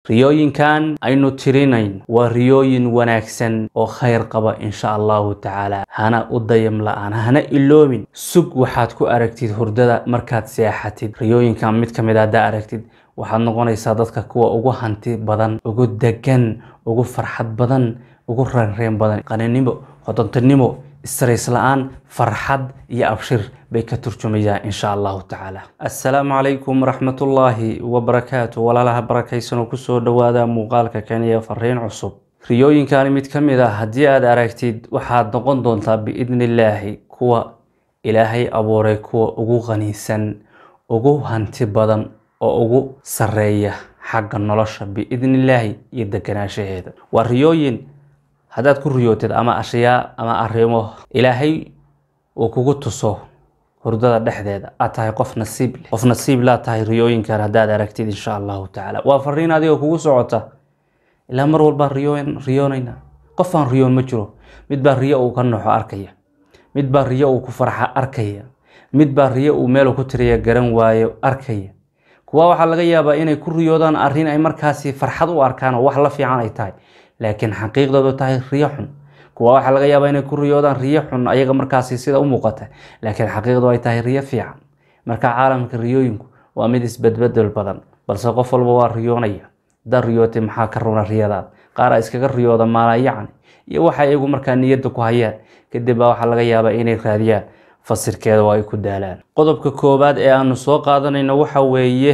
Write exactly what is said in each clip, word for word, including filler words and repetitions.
ريوين كان أينو ترينين وريوين وناكسن وخير قبا إن شاء الله تعالى هنا قديم لأن هنا إلومين سوق وحاتكو أركتيد هردada markaad seexatid riyooyinkan mid kamid ah da aragtid waxaad noqonaysaa dadka kuwa ugu hanti badan ugu degan ugu farxad badan ugu reenreen badan qaninimo qodantinimo stress la'aan farxad iyo abshir bay ka turjumayaan insha Allah ta'ala. Assalaamu alaykum rahmatullahi wa barakatuh walaalaha barakaysan ku soo dhawaada muuqaalka kaniya fariin cusub. riyooyinkan mid kamid ah hadii aad aragtid waxaad noqon doontaa biidnillaahi kuwa ilaahay abuuray kuwa ugu qaniisan ugu hanti badan oo ugu sareeya xagga nolosha biidnillaahi iyo deganaashaheeda. waa riyooyin hadaad ku riyootid ama ashiyaa ama arrimo ilaahay uu kugu tuso hurdada dhexdeeda aad tahay qof nasiib leh qof nasiib la tahay riyooyinkan hadaad aragtid insha Allah ta'ala. waa fariin adiga kugu socota ilaa mar walba riyooyin riyoonayna qof aan riyoon ma jiro mid baa riyo uu ka noxo arkaya mid baa riyo uu ku farxa arkaya mid baa riyo uu meel ku tiriya garan waayo arkaya. kuwa waxa laga yaabaa inay ku riyoodaan arrin ay markaasi farxad u arkaan oo wax la fiican ay tahay laakiin xaqiiqdoodu tahay riyo xun. kuwa waxa laga yaabaa inay ku riyoodaan riyo xun ayaga markaasi sida u muuqata laakiin xaqiiqdu ay tahay riyo fiican. marka caalamka riyooyinku waa mid isbedbedel badan balse qof walba waa riyoonaya dar riyootay maxaa ka runa riyadaad qaar iskaga riyooda maalayaan iyo waxa iyagu markaa niyada ku hayaan kadib waxa laga yaabaa inay raadiyaan fasirkeeda oo ay ku daalaan. qodobka koobaad ee aanu soo qaadanayno waxa weeye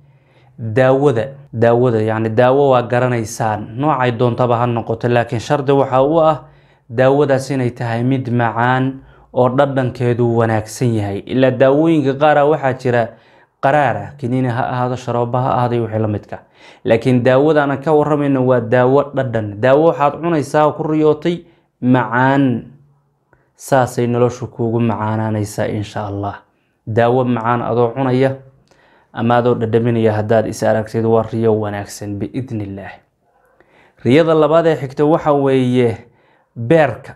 daawada daawada yani daawo waa garanaysaan noocay doontaba ha noqoto laakiin shardi waxa uu ah daawadaas inay tahay mid macaan oo dhadhankeedu wanaagsan yahay. ila daawooyinka qaar waxa jira qaraara kiniina ha ahaado sharooba ha ahaado wixii la midka laakiin daawada aan ka waramayno waa daawo dhadhan. daawo waxaad cunaysaa ku riyootay macaan saasay noloshu kuugu macaanaanaysaa insha Allah. daawo macaan adoo cunaya ama adoo dhadhaminaya hadaad is aragtid waa riyo wanaagsan biidnillah. riyada labaad ee xigta waxa weeye beerka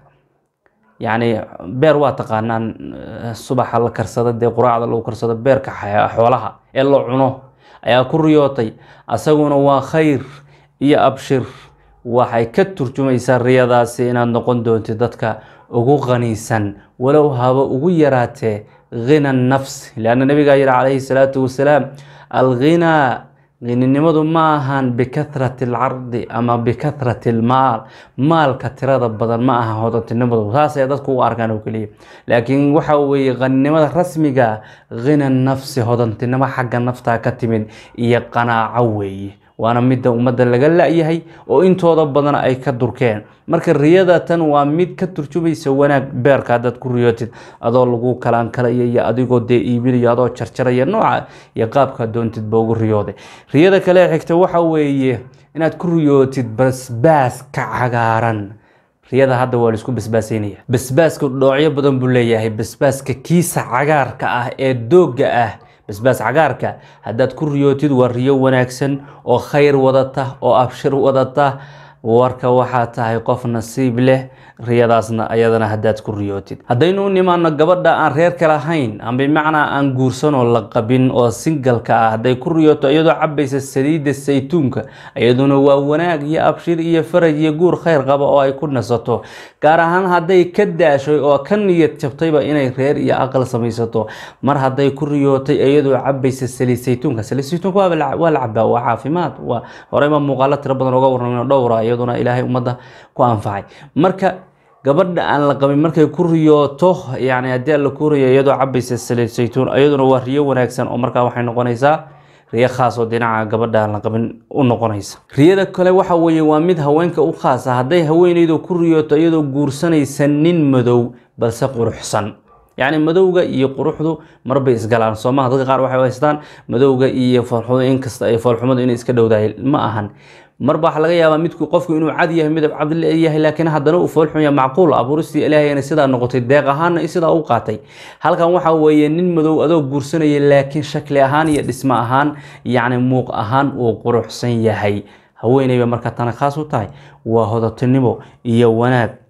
يعني beer waa taqaanaan subaxa la karsado de quraacda lagu karsado beerka xoolaha ee la cuno ayaa ku riyootay asaguna waa khayr iyo abshir. waxay ka turjumaysaa riyadaasi inaad noqon doonto dadka ugu qaniisan walow haba ugu yaraatee غنى النفس لأن النبي قال عليه الصلاة والسلام الغنى غنينimadu ma ahan بكثرة العرض أما بكثرة المال مال كثرة badan ma aha hodantinimadu taas ay dadku u arkaan oo kaliya laakiin waxa weeye غنينimada rasmiga غنى النفس hodantinimo xagga nafta ka timid iyo qanaaco weeye waana mid umada laga laayahay oo intooda badan ay ka durkeen. marka riyada tan waa mid ka turjumaysa wanaag beerka dad ku riyootid adoo lagu kalaan kala iyo adigoo de iibinayo adoo jarjaraya nooca iyo qaabka doontid boogu riyooday. riyada kale xigta waxa weeye inaad ku riyootid basbaas ka cagaaran. riyada hadda waa isku basbaasinaya basbaaska dhoocyo badan buu leeyahay. basbaaska kiisa cagaarka ah ee dooga ah basbaas cagaarka hadaad ku riyootid waa riyo wanaagsan oo khayr wadata oo abshir wadata warka waxa tahay qof nasiib leh riyadaasna ayadana hadaad ku riyootid. hadaynu nimaano gabadha aan reer kala hayn ama macna aan guursan oo la qabin oo single ka ah haday ku riyooto iyadoo cabaysa saliida saytuunka iyaduna waa wanaag iyo abshir iyo faraj iyo guur khayr qaba oo ay ku nasato. gaar ahaan haday ka daashay oo ka niyad jabtayba inay reer iyo aqal samaysato mar haday ku riyootay iyadoo cabaysa saliid saytuunka saliid saytuunka waa la cabaa waa caafimaad waa horeyma muuqaalo tiro badan uga warramay dhowr iyaduna ilaahay umada ku anfacay. marka gabadha aan la qabin markay ku riyooto yani hadii la ku riyo iyadoo cabaysa saliid saytuun iyaduna waa riyo wanaagsan oo marka waxay noqonaysaa riyo khaas oo dhinaca gabadha aan la qabin u noqonaysa. riyada kale waxa weeye waa mid haweenka u khaas ah haday haweeneydu ku riyooto iyadoo guursanaysa nin madow balse quruxsan. يعني مدوغا iyo quruxdu marba isgalaan Soomaaliya dadka qaar waxay haystaan madowga iyo farxadu in kasta ay farxumadu inay iska dhowdahay ma ahan marba waxa laga yaabaa midku qofku inuu cad yahay midab cad leeyahay laakiin haddana uu farxun yahay macquul abuuristi Ilaahayna sida noqotay deeq ahaan sida uu qaatay. halkan waxa weeye nin madow adoo guursanaya laakiin shakli ahaan iyo dhismo ahaan yani muuq ahaan uu quruxsan yahay haweeneyba marka tan khaas u tahay waa hodantinimo iyo wanaag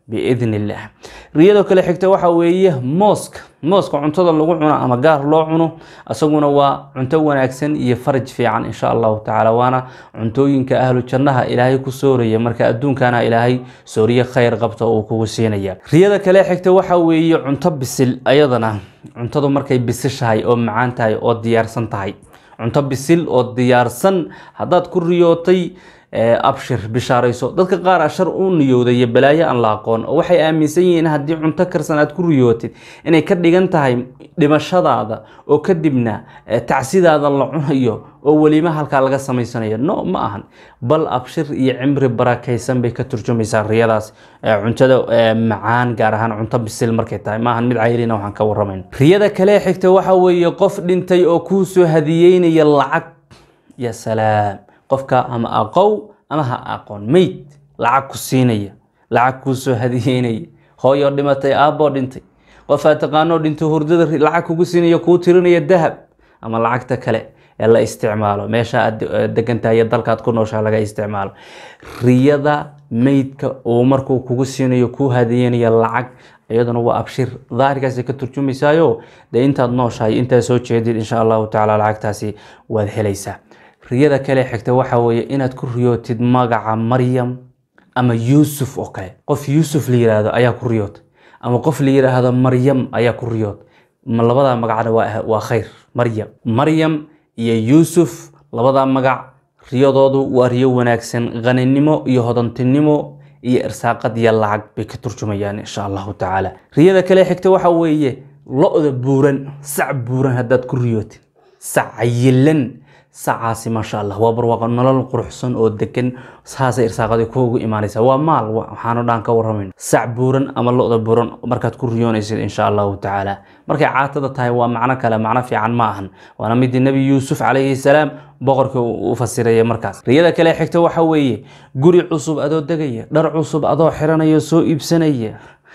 biidni illah. riyada kale xigta waxa weeye mooska mooska cuntada lagu cuno ama gaar loo cuno asaguna waa cunto wanaagsan iyo faraj fiican insha Allah taala waana cuntooyinka ahlu jannaha ilaahay ku sooraya marka adduunkana ilaahay sooriye khayr qabto oo kugu siinaya. riyada kale xigta waxa weeye cunto bisil ayadana cuntadu markay bisishahay oo macaan tahay oo diyaarsan tahay cunto bisil oo diyaarsan hadaad ku riyootay abshir bishaarayso dadka qaar ashar uu niyooday balaayo aan la aqoon oo waxay aaminsan yihiin hadii cunto karsan aad ku riyootid inay ka dhigan tahay dhimashadaada oo kadibna tacsidaada la cunayo oo waliba halka laga sameysanayo no ma ahan bal abshir iyo cimri barakaysan bay ka turjumaysaa riyadaas cuntada macaan gaar ahaan cunto bisil markay tahay ma ahan mid cayrina waxaan ka warramayn. riyada kale xigta waxa weeye qof dhintay oo ku soo hadiyeynaya lacag ya salaam qofka ama aqow ama ha aqoon meyd lacag ku siinaya lacag ku soo hadiyeynaya hooyo dhimatay aabo dhintay qof aad taqaano dhintay hurdada lacag kugu siinaya ku tirinaya dahab ama lacagta kale ee la isticmaalo meesha aad degantahay dalkaad ku nooshaa laga isticmaalo. riyada meydka oo markuu kugu siinayo ku hadiyeynaya lacag iyaduna waa abshir dhaarkaas ka turjumaysayo de intaad nooshahay inta soo jeedid insha Allah taala lacagtaasi waad helaysaa. riyada kale xigta waxa weeye inaad ku riyootid magaca Maryam ama Yusuf oo kale qof Yusuf la yiraahdo ayaa ku riyoot ama qof la yiraahdo Maryam ayaa ku riyoot ma labada magacna waa waa khayr. Maryam Maryam iyo Yusuf labada magac riyadoodu waa riyo wanaagsan qaninimo iyo hodantinimo iyo irsaaqad iyo lacag bay ka turjumayaan insha Allah taala. riyada kale xigta waxa weeye lo'da buuran sac buuran hadaad ku riyootid sac yilan sacaasi ma sha Allah waa barwaaqo nolol quruxsan oo degan saasay irsaaqada kuugu iimaanaysa waa maal waxaanu dhan ka warramayn sac buuran ama lo'da buuran markaad ku riyoonaysid insha Allah taala markay caatada tahay waa macna kale macna fiican ma ahan waana mid nabi Yusuf alayhi salaam boqorka uu fasiray markaas. riyada kale xigta waxa weeye guri cusub adoo degaya dhar cusub adoo xiranayo soo iibsanaya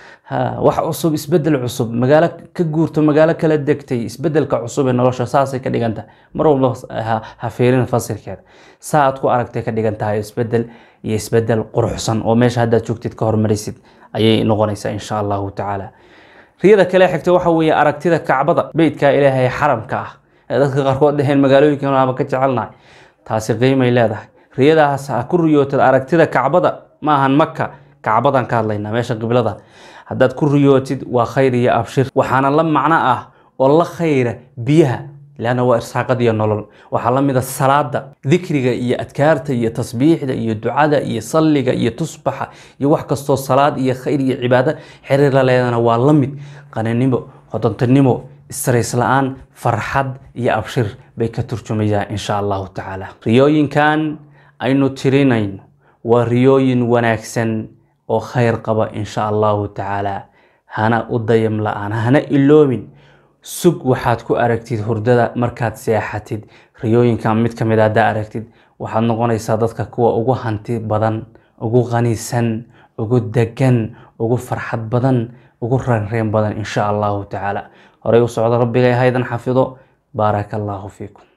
ها wax cusub isbedel cusub magaalo ka guurto magaalo kala degtay isbedelka cusub ee nolosha saasay ka dhiganta mar walba ha fiirin fasirkeeda saad ku aragtay ka dhiganta isbedel iyo isbedel quruxsan oo meesha hadda joogtid ka hormarisid ayay noqonaysaa insha Allah taala. riyada kale xigta waxa weeye aragtida Kacbada beedka Ilaahay xaramka ah ee dadka qaarkood dhaheen magaalooyinka ama ka jecelnaay taasi qiimay leedahay. riyadaas ku riyootid aragtida Kacbada ma ahan Makka Kacbadan ka hadlayna meesha qiblada hadaad ku riyootid waa khayr iyo abshir waxaana la macna ah oo la khayra biyaha laana waa irsaaqad iyo nolol waxa la mid ah salaada dhikriga iyo adkaarta iyo tasbiixda iyo ducada iyo salliga iyo tusbaxa iyo wax kasto salaad iyo khayr iyo cibaado xiriir la leedana waa la mid qaninimo hodantinimo stress la'aan farxad iyo abshir bay ka turjumayaan insha Allah taala. riyooyinkan aynu tirinayn waa riyooyin wanaagsan oo khayr qaba insha Allah taala hana u dayam la'aan hana iloomin sug waxaad ku aragtid hurdada markaad seexatid riyooyinka mid kamid ah aragtid waxaad noqonaysaa dadka kuwa ugu hanti badan ugu qaniisan ugu degan ugu farxad badan ugu rareen badan insha Allah taala. horay u socdo rabbiga haydan xafido barakallahu fiikum.